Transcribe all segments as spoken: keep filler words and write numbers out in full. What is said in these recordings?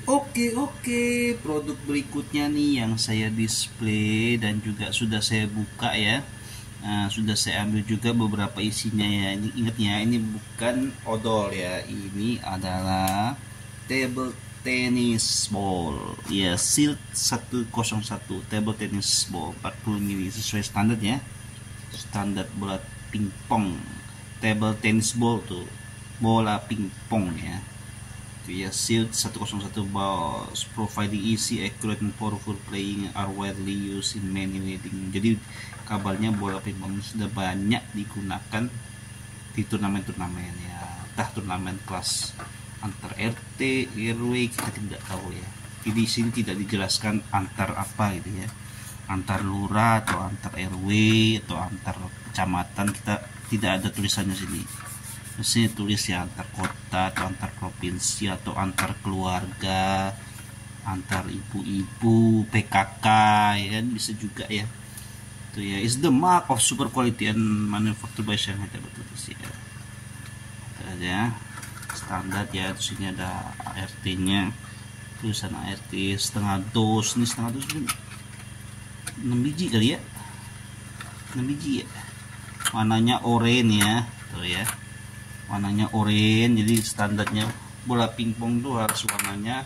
Oke oke, produk berikutnya nih yang saya display dan juga sudah saya buka ya. Nah, sudah saya ambil juga beberapa isinya ya. Ini ingat ya, ini bukan odol ya. Ini adalah table tennis ball. Ya, Silk seratus satu table tennis ball empat puluh mililiter sesuai standar ya. Standar bola pingpong. Table tennis ball tuh. Bola pingpong ya. Ya, Silk seratus satu balls providing easy, accurate, and powerful playing are widely used in many wedding. Jadi kabarnya bola pingpong sudah banyak digunakan di turnamen-turnamen ya, entah turnamen kelas antar R T, R W kita tidak tahu ya. Jadi di sini tidak dijelaskan antar apa gitu ya, antar lurah atau antar R W atau antar kecamatan, kita tidak ada tulisannya sini. Mesti tulis ya antar kota atau antar provinsi atau antar keluarga, antar ibu-ibu, P K K ya kan, bisa juga ya. Itu ya, is the mark of super quality and manufactured by Shanghai Table Tennis ya. Ya, standar ya. Terus ini ada A R T-nya, tulisan A R T setengah dos, ini setengah dos enam biji kali ya, enam biji ya. Warnanya oranye ya, tuh ya. Warnanya oranye, jadi standarnya bola pingpong tuh harus warnanya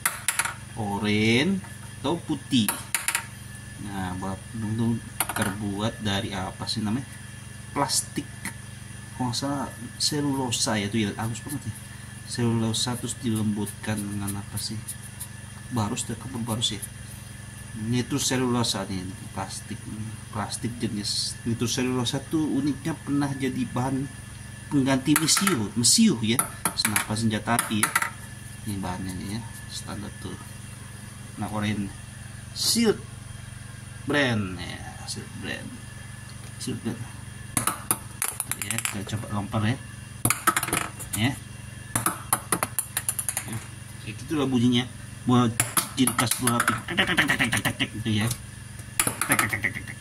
oranye atau putih. Nah, bola pingpong tuh terbuat dari apa sih namanya, plastik, kalau nggak salah selulosa ya, tuh ya halus banget ya, selulosa terus dilembutkan dengan apa sih, barus, terkebun barus ya. Ini tuh selulosa nih, plastik plastik jenis itu. Selulosa tuh uniknya pernah jadi bahan pengganti mesiu, mesiu ya, senapan senjata api ya. Ini bahannya nih ya, standar tuh. Nah, oranye Silk brand ya, Silk brand, Silk brand. Ya, kita coba lempar ya, ya. Kayak gitulah bunyinya, buat ciri khas bola api, gitu ya.